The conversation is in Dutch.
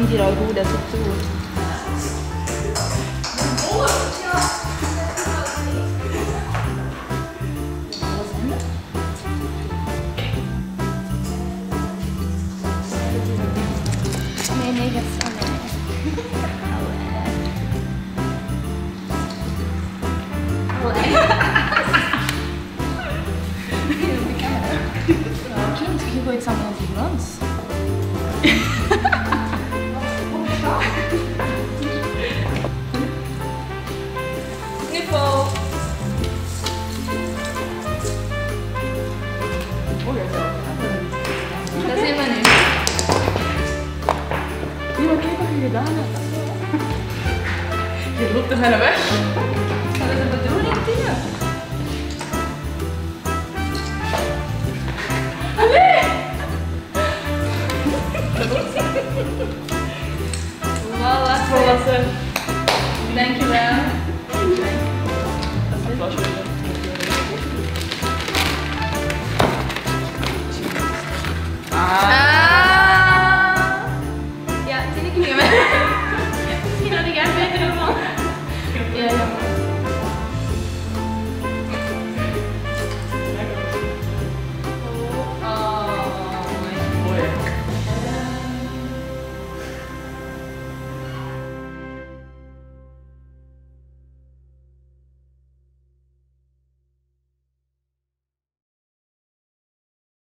vind je al goed dat het doet. Nee, dat is kind, je gooit het allemaal op de grond. Knuffel. Dat is helemaal niet. Ja, maar kijk wat je gedaan hebt. Je loopt er bijna weg. Dat is de bedoeling, Tina. Voilà, volwassen. Dankjewel. Ja, zie ik niet meer. Misschien had ik echt beter ervan. Ja, ja.